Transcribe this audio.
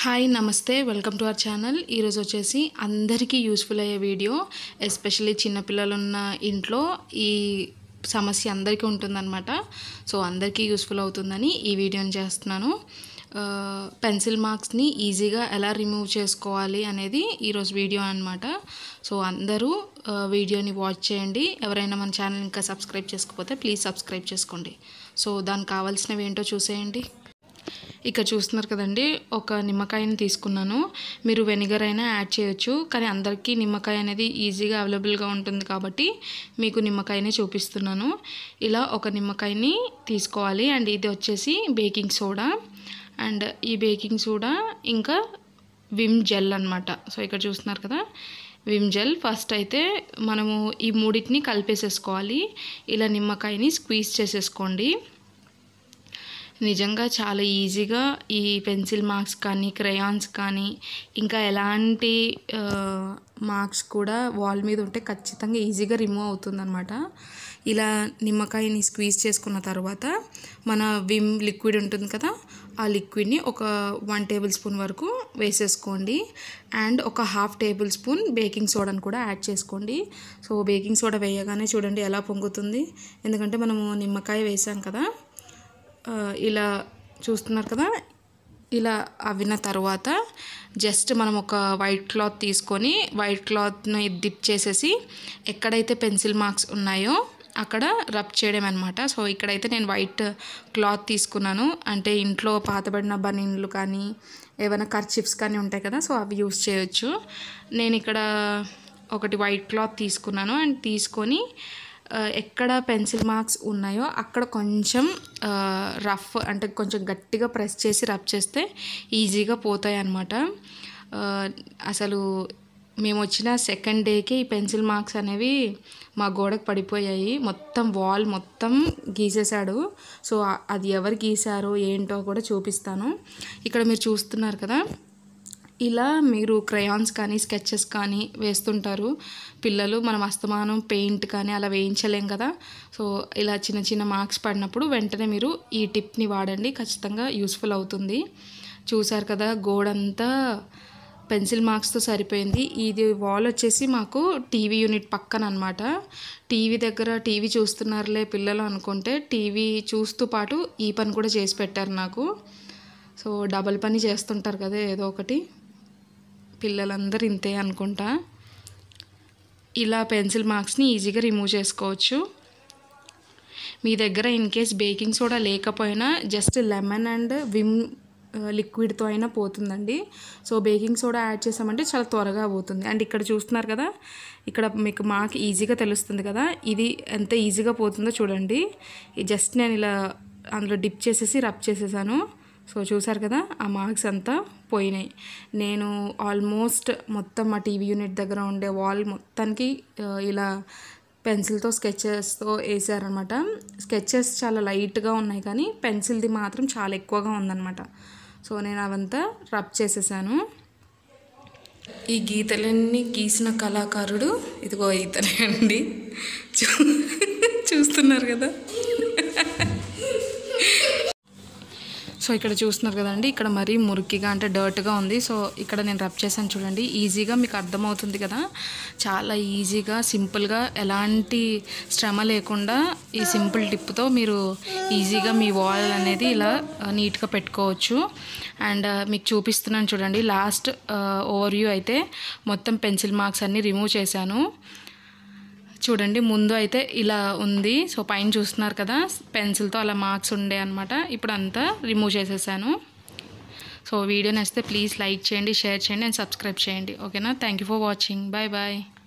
Hi నమస్తే welcome to our channel. ఈరోజు వచ్చేసి అందరికీ యూస్ఫుల్ అయ్యే వీడియో, ఎస్పెషల్లీ చిన్నపిల్లలు ఉన్న ఇంట్లో ఈ సమస్య అందరికీ ఉంటుందన్నమాట. సో అందరికీ యూస్ఫుల్ అవుతుందని ఈ వీడియోని చేస్తున్నాను. పెన్సిల్ మార్క్స్ని ఈజీగా ఎలా రిమూవ్ చేసుకోవాలి అనేది ఈరోజు వీడియో అనమాట. సో అందరూ వీడియోని వాచ్ చేయండి. ఎవరైనా మన ఛానల్ ఇంకా సబ్స్క్రైబ్ చేసుకోకపోతే ప్లీజ్ సబ్స్క్రైబ్ చేసుకోండి. సో దానికి కావాల్సినవి ఏంటో చూసేయండి. ఇక్కడ చూస్తున్నారు కదండి, ఒక నిమ్మకాయని తీసుకున్నాను. మీరు వెనిగర్ అయినా యాడ్ చేయొచ్చు, కానీ అందరికీ నిమ్మకాయ అనేది ఈజీగా అవైలబుల్గా ఉంటుంది కాబట్టి మీకు నిమ్మకాయనే చూపిస్తున్నాను. ఇలా ఒక నిమ్మకాయని తీసుకోవాలి. అండ్ ఇది వచ్చేసి బేకింగ్ సోడా, అండ్ ఈ బేకింగ్ సోడా ఇంకా విమ్ జెల్ అనమాట. సో ఇక్కడ చూస్తున్నారు కదా, విమ్ జెల్. ఫస్ట్ అయితే మనము ఈ మూడింటిని కలిపేసేసుకోవాలి. ఇలా నిమ్మకాయని స్క్వీజ్ చేసేసుకోండి. నిజంగా చాలా ఈజీగా ఈ పెన్సిల్ మార్క్స్ కానీ క్రయాన్స్ కానీ ఇంకా ఎలాంటి మార్క్స్ కూడా వాల్ మీద ఉంటే ఖచ్చితంగా ఈజీగా రిమూవ్ అవుతుందన్నమాట. ఇలా నిమ్మకాయని స్క్వీజ్ చేసుకున్న తర్వాత మన విమ్ లిక్విడ్ ఉంటుంది కదా, ఆ లిక్విడ్ని ఒక 1 టేబుల్ స్పూన్ వరకు వేసేసుకోండి. అండ్ ఒక 1/2 టేబుల్ స్పూన్ బేకింగ్ సోడాని కూడా యాడ్ చేసుకోండి. సో బేకింగ్ సోడా వేయగానే చూడండి ఎలా పొంగుతుంది, ఎందుకంటే మనము నిమ్మకాయ వేసాం కదా. ఇలా చూస్తున్నారు కదా, ఇలా అవిన తర్వాత జస్ట్ మనం ఒక వైట్ క్లాత్ తీసుకొని వైట్ క్లాత్ని డిప్ చేసేసి ఎక్కడైతే పెన్సిల్ మార్క్స్ ఉన్నాయో అక్కడ రబ్ చేయడం అనమాట. సో ఇక్కడైతే నేను వైట్ క్లాత్ తీసుకున్నాను. అంటే ఇంట్లో పాతబడిన బనీన్లు కానీ ఏమైనా కర్చిప్స్ కానీ ఉంటాయి కదా, సో అవి యూస్ చేయొచ్చు. నేను ఇక్కడ ఒకటి వైట్ క్లాత్ తీసుకున్నాను. అండ్ తీసుకొని ఎక్కడ పెన్సిల్ మార్క్స్ ఉన్నాయో అక్కడ కొంచెం రఫ్ అంటే కొంచెం గట్టిగా ప్రెస్ చేసి రబ్ చేస్తే ఈజీగా పోతాయి అన్నమాట. అసలు మేము వచ్చిన సెకండ్ డేకి ఈ పెన్సిల్ మార్క్స్ అనేవి మా గోడకు పడిపోయాయి. మొత్తం వాల్ మొత్తం గీసేశాడు. సో అది ఎవరు గీసారో ఏంటో కూడా చూపిస్తాను. ఇక్కడ మీరు చూస్తున్నారు కదా, ఇలా మీరు క్రయాన్స్ కానీ స్కెచెస్ కానీ వేస్తుంటారు పిల్లలు. మనం అస్తమానం పెయింట్ కానీ అలా వేయించలేం కదా. సో ఇలా చిన్న చిన్న మార్క్స్ పడినప్పుడు వెంటనే మీరు ఈ టిప్ని వాడండి, ఖచ్చితంగా యూస్ఫుల్ అవుతుంది. చూసారు కదా, గోడంతా పెన్సిల్ మార్క్స్తో సరిపోయింది. ఇది వాల్ వచ్చేసి మాకు టీవీ యూనిట్ పక్కన అనమాట. టీవీ దగ్గర టీవీ చూస్తున్నారులే పిల్లలు అనుకుంటే టీవీ చూస్తూ పాటు ఈ పని కూడా చేసి పెట్టారు నాకు. సో డబల్ పని చేస్తుంటారు కదా ఏదో ఒకటి, పిల్లలందరూ ఇంతే అనుకుంటా. ఇలా పెన్సిల్ మార్క్స్ని ఈజీగా రిమూవ్ చేసుకోవచ్చు. మీ దగ్గర ఇన్ కేస్ బేకింగ్ సోడా లేకపోయినా జస్ట్ లెమన్ అండ్ విమ్ లిక్విడ్తో అయినా పోతుందండి. సో బేకింగ్ సోడా యాడ్ చేసామంటే చాలా త్వరగా పోతుంది. అండ్ ఇక్కడ చూస్తున్నారు కదా, ఇక్కడ మీకు మార్క్ ఈజీగా తెలుస్తుంది కదా, ఇది ఎంత ఈజీగా పోతుందో చూడండి. జస్ట్ నేను ఇలా అందులో డిప్ చేసేసి రబ్ చేసేసాను. సో చూసారు కదా, ఆ మార్క్స్ అంతా పోయినాయి. నేను ఆల్మోస్ట్ మొత్తం మా టీవీ యూనిట్ దగ్గర ఉండే వాల్ మొత్తానికి ఇలా పెన్సిల్తో స్కెచెస్తో వేసారనమాట. స్కెచెస్ చాలా లైట్గా ఉన్నాయి కానీ పెన్సిల్ది మాత్రం చాలా ఎక్కువగా ఉందన్నమాట. సో నేను అవంతా రబ్ చేసేసాను. ఈ గీతలన్నీ గీసిన కళాకారుడు ఇదిగో ఇతనే అండి. చూస్తున్నారు కదా. సో ఇక్కడ చూస్తున్నారు కదండి, ఇక్కడ మరీ మురికిగా అంటే డర్ట్గా ఉంది. సో ఇక్కడ నేను రబ్ చేశాను చూడండి, ఈజీగా మీకు అర్థమవుతుంది కదా. చాలా ఈజీగా సింపుల్గా ఎలాంటి శ్రమ లేకుండా ఈ సింపుల్ టిప్తో మీరు ఈజీగా మీ వాల్ అనేది ఇలా నీట్గా పెట్టుకోవచ్చు. అండ్ మీకు చూపిస్తున్నాను చూడండి, లాస్ట్ ఓవర్వ్యూ అయితే మొత్తం పెన్సిల్ మార్క్స్ అన్నీ రిమూవ్ చేశాను. చూడండి, ముందు అయితే ఇలా ఉంది. సో పైన చూస్తున్నారు కదా, పెన్సిల్తో అలా మార్క్స్ ఉండే అనమాట. ఇప్పుడు అంతా రిమూవ్ చేసేసాను. సో వీడియో నచ్చితే ప్లీజ్ లైక్ చేయండి, షేర్ చేయండి అండ్ సబ్స్క్రైబ్ చేయండి. ఓకేనా? Thank you for watching. Bye bye.